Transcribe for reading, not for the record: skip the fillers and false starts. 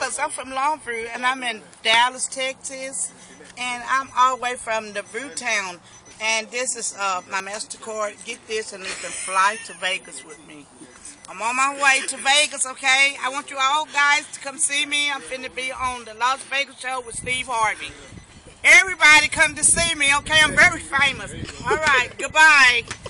because I'm from Longview and I'm in Dallas, Texas, and I'm all the way from the Brew Town. And this is my MasterCard. Get this and you can fly to Vegas with me. I'm on my way to Vegas, okay? I want you all guys to come see me. I'm finna be on the Las Vegas show with Steve Harvey. Everybody come to see me, okay? I'm very famous. All right, goodbye.